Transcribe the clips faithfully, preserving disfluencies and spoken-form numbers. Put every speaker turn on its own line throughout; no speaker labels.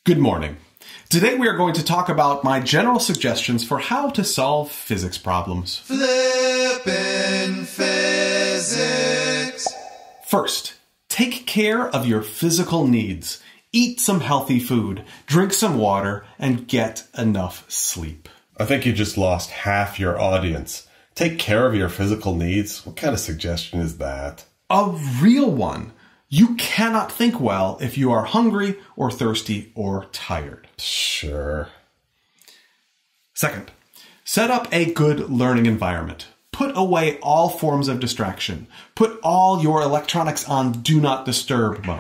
Good morning. Today we are going to talk about my general suggestions for how to solve physics problems.
Flippin' physics.
First, take care of your physical needs. Eat some healthy food, drink some water, and get enough sleep.
I think you just lost half your audience. Take care of your physical needs? What kind of suggestion is that?
A real one. You cannot think well if you are hungry or thirsty or tired.
Sure.
Second, set up a good learning environment. Put away all forms of distraction. Put all your electronics on Do Not Disturb mode.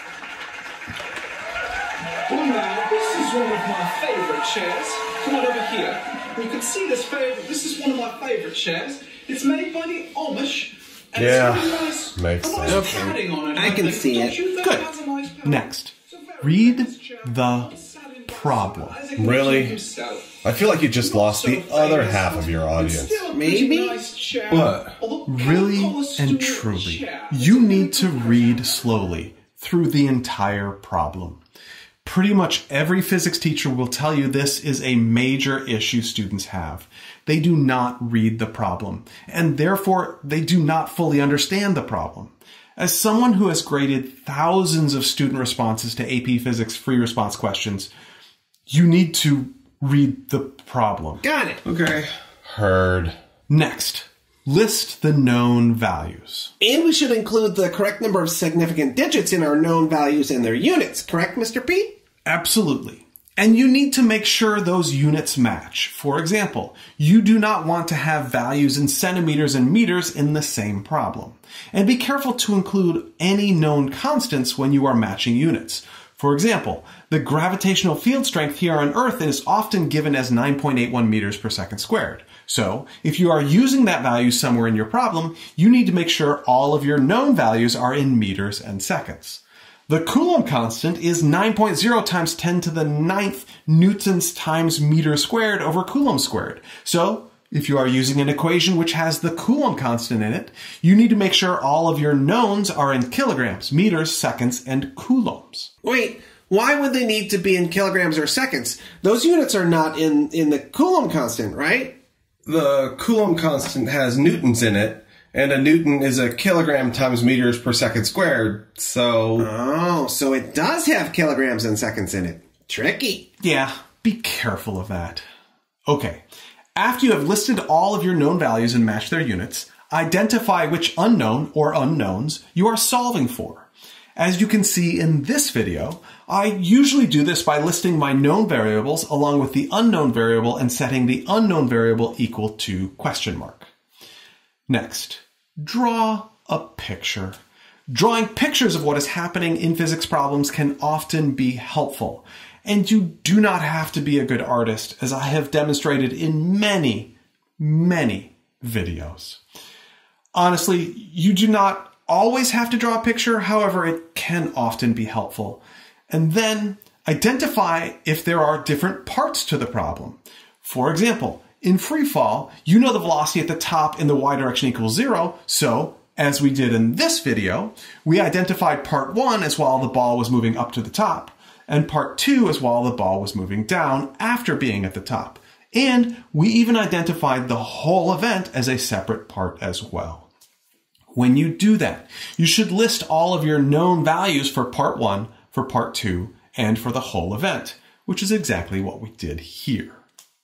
Well, now, this is one of my favorite chairs. Come on over here. You can see this favorite. This is one of my favorite chairs. It's made by the Amish. And
Yeah,
it's really nice,
makes
a nice
sense.
padding on it,
I can
think.
see
Don't
it.
you think
Good.
it has a nice padding?
Next,
It's a very
read
nice chair.
the
Well sat in by
problem.
someone, as it can
Really?
achieve himself.
I feel like you just
Not
lost
so
the other
famous,
half of your
but
audience.
still a pretty
Maybe?
nice chair.
What?
Although,
Really
can't call a
and
stool a
truly,
chair.
you need to read slowly through the entire problem. Pretty much every physics teacher will tell you this is a major issue students have. They do not read the problem, and therefore they do not fully understand the problem. As someone who has graded thousands of student responses to A P Physics free response questions, you need to read the problem.
Got it.
Okay. Heard.
Next, list the known values.
And we should include the correct number of significant digits in our known values and their units, correct, Mister P?
Absolutely. And you need to make sure those units match. For example, you do not want to have values in centimeters and meters in the same problem. And be careful to include any known constants when you are matching units. For example, the gravitational field strength here on Earth is often given as nine point eight one meters per second squared. So, if you are using that value somewhere in your problem, you need to make sure all of your known values are in meters and seconds. The Coulomb constant is nine point zero times ten to the ninth newtons times meter squared over Coulomb squared. So, if you are using an equation which has the Coulomb constant in it, you need to make sure all of your knowns are in kilograms, meters, seconds, and coulombs.
Wait, why would they need to be in kilograms or seconds? Those units are not in, in the Coulomb constant, right?
The Coulomb constant has newtons in it, and a newton is a kilogram times meters per second squared, so...
Oh, so it does have kilograms and seconds in it. Tricky.
Yeah, be careful of that. Okay, after you have listed all of your known values and matched their units, identify which unknown or unknowns you are solving for. As you can see in this video, I usually do this by listing my known variables along with the unknown variable and setting the unknown variable equal to question mark. Next, draw a picture. Drawing pictures of what is happening in physics problems can often be helpful, and you do not have to be a good artist, as I have demonstrated in many, many videos. Honestly, you do not always have to draw a picture, however, it can often be helpful. And then identify if there are different parts to the problem. For example, in free fall, you know the velocity at the top in the y direction equals zero, so, as we did in this video, we identified part one as while the ball was moving up to the top, and part two as while the ball was moving down after being at the top. And we even identified the whole event as a separate part as well. When you do that, you should list all of your known values for part one, for part two, and for the whole event, which is exactly what we did here.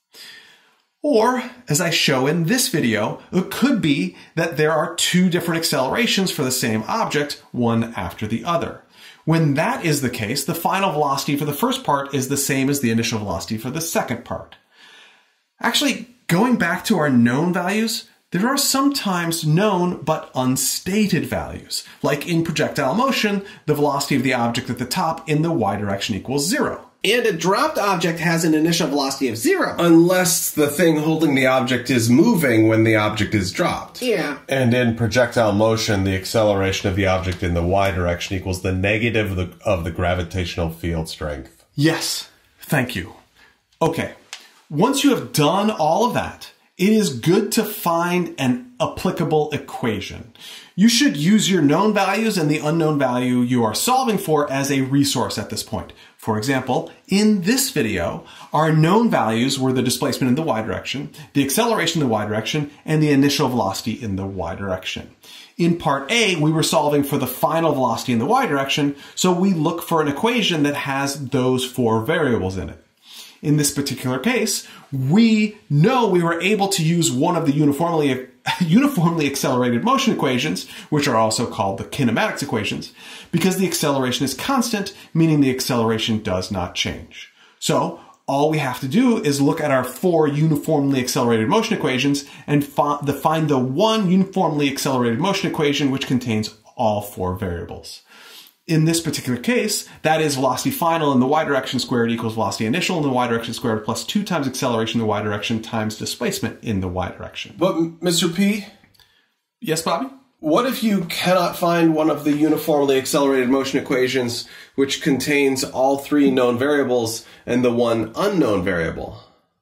Or, as I show in this video, it could be that there are two different accelerations for the same object, one after the other. When that is the case, the final velocity for the first part is the same as the initial velocity for the second part. Actually, going back to our known values, there are sometimes known but unstated values, like in projectile motion, the velocity of the object at the top in the y direction equals zero.
And a dropped object has an initial velocity of zero.
Unless the thing holding the object is moving when the object is dropped.
Yeah.
And in projectile motion, the acceleration of the object in the y direction equals the negative of the, of the gravitational field strength.
Yes, thank you. Okay, once you have done all of that, it is good to find an applicable equation. You should use your known values and the unknown value you are solving for as a resource at this point. For example, in this video, our known values were the displacement in the y direction, the acceleration in the y direction, and the initial velocity in the y direction. In part A, we were solving for the final velocity in the y direction, so we look for an equation that has those four variables in it. In this particular case, we know we were able to use one of the uniformly uniformly accelerated motion equations, which are also called the kinematics equations, because the acceleration is constant, meaning the acceleration does not change. So all we have to do is look at our four uniformly accelerated motion equations and fi- the, find the one uniformly accelerated motion equation which contains all four variables. In this particular case, that is velocity final in the y direction squared equals velocity initial in the y direction squared plus two times acceleration in the y direction times displacement in the y direction.
But, Mister P?
Yes, Bobby?
What if you cannot find one of the uniformly accelerated motion equations which contains all three known variables and the one unknown variable?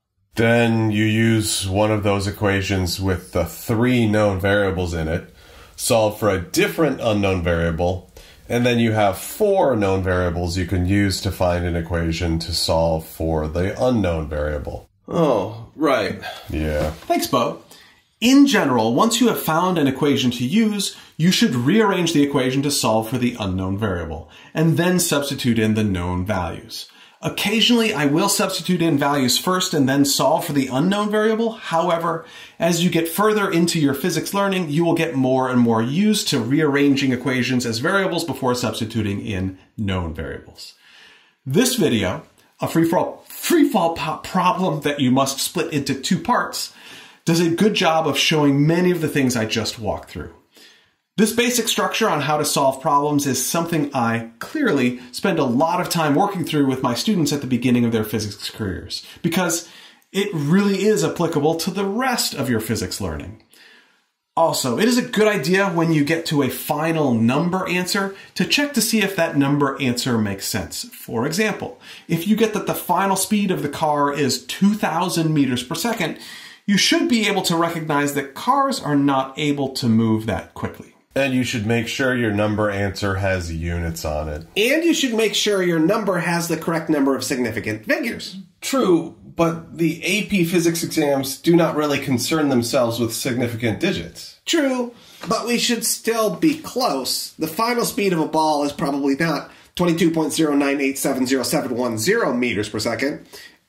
Then you use one of those equations with the three known variables in it, solve for a different unknown variable, and then you have four known variables you can use to find an equation to solve for the unknown variable.
Oh, right.
Yeah.
Thanks, Bo. In general, once you have found an equation to use, you should rearrange the equation to solve for the unknown variable, and then substitute in the known values. Occasionally, I will substitute in values first and then solve for the unknown variable. However, as you get further into your physics learning, you will get more and more used to rearranging equations as variables before substituting in known variables. This video, a free-fall free-fall problem that you must split into two parts, does a good job of showing many of the things I just walked through. This basic structure on how to solve problems is something I clearly spend a lot of time working through with my students at the beginning of their physics careers, because it really is applicable to the rest of your physics learning. Also, it is a good idea when you get to a final number answer to check to see if that number answer makes sense. For example, if you get that the final speed of the car is two thousand meters per second, you should be able to recognize that cars are not able to move that quickly.
And you should make sure your number answer has units on it.
And you should make sure your number has the correct number of significant figures.
True, but the A P physics exams do not really concern themselves with significant digits.
True, but we should still be close. The final speed of a ball is probably not twenty-two point zero nine eight seven zero seven one zero meters per second.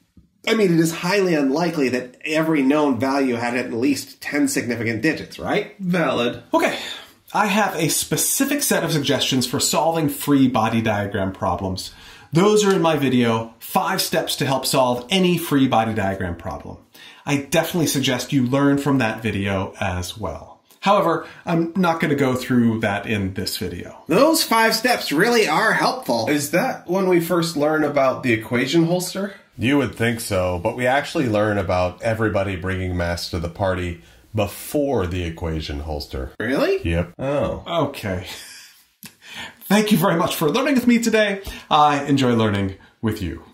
I mean, it is highly unlikely that every known value had at least ten significant digits, right?
Valid.
Okay. I have a specific set of suggestions for solving free body diagram problems. Those are in my video, Five Steps to Help Solve Any Free Body Diagram Problem. I definitely suggest you learn from that video as well. However, I'm not going to go through that in this video.
Those five steps really are helpful.
Is that when we first learn about the equation holster?
You would think so, but we actually learn about everybody bringing mass to the party before the equation holster.
Really?
Yep.
Oh.
Okay. Thank you very much for learning with me today. I enjoy learning with you.